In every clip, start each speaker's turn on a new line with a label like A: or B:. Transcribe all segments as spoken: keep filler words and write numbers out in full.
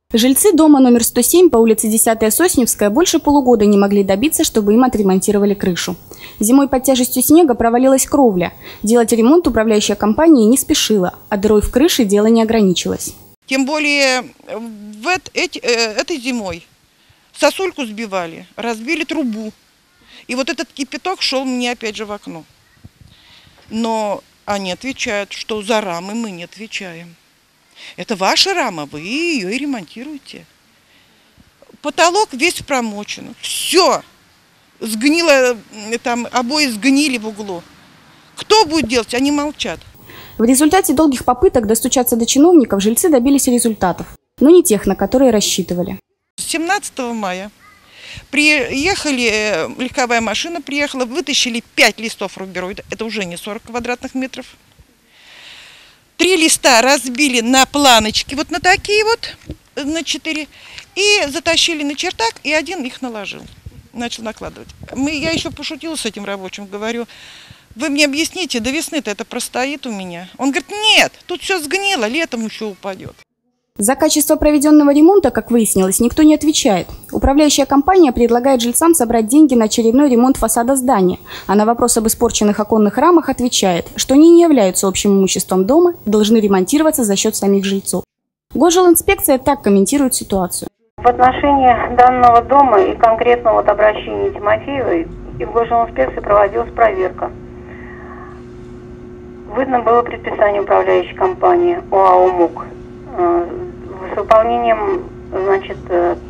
A: Жильцы дома номер сто семь по улице десятая Сосневская больше полугода не могли добиться, чтобы им отремонтировали крышу. Зимой под тяжестью снега провалилась кровля. Делать ремонт управляющая компания не спешила, а дырой в крыше дело не ограничилось.
B: Тем более в эти, этой зимой сосульку сбивали, разбили трубу. И вот этот кипяток шел мне опять же в окно. Но они отвечают, что за рамы мы не отвечаем. Это ваша рама, вы ее и ремонтируете. Потолок весь промочен. Все. Сгнило, там обои сгнили в углу. Кто будет делать? Они молчат.
A: В результате долгих попыток достучаться до чиновников жильцы добились результатов, но не тех, на которые рассчитывали.
B: семнадцатого мая приехали, легковая машина приехала, вытащили пять листов рубероида. Это уже не сорок квадратных метров. Три листа разбили на планочки, вот на такие вот, на четыре, и затащили на чертак, и один их наложил, начал накладывать. Мы, я еще пошутила с этим рабочим, говорю, вы мне объясните, до весны-то это простоит у меня. Он говорит, нет, тут все сгнило, летом еще упадет.
A: За качество проведенного ремонта, как выяснилось, никто не отвечает. Управляющая компания предлагает жильцам собрать деньги на очередной ремонт фасада здания, а на вопрос об испорченных оконных рамах отвечает, что они не являются общим имуществом дома и должны ремонтироваться за счет самих жильцов. Госжилинспекция так комментирует ситуацию.
C: В отношении данного дома и конкретного вот обращения Тимофеевой и в Госжилинспекции проводилась проверка. Выдано было предписание управляющей компании ОАО МУК с выполнением, значит,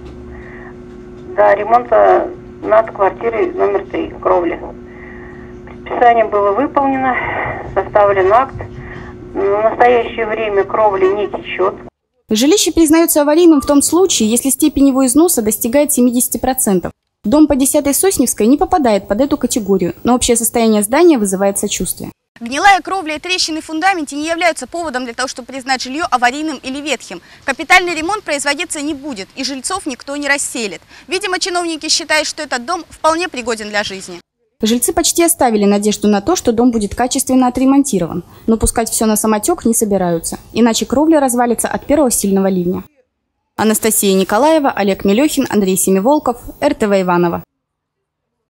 C: до ремонта над квартирой номер три, кровли. Предписание было выполнено, составлен акт. В настоящее время кровля не течет.
A: Жилище признается аварийным в том случае, если степень его износа достигает семидесяти процентов. Дом по десятой Сосневской не попадает под эту категорию, но общее состояние здания вызывает сочувствие.
D: Гнилая кровля и трещины в фундаменте не являются поводом для того, чтобы признать жилье аварийным или ветхим. Капитальный ремонт производиться не будет, и жильцов никто не расселит. Видимо, чиновники считают, что этот дом вполне пригоден для жизни.
A: Жильцы почти оставили надежду на то, что дом будет качественно отремонтирован, но пускать все на самотек не собираются, иначе кровля развалится от первого сильного ливня. Анастасия Николаева, Олег Мелехин, Андрей Семиволков, эр тэ вэ Иваново.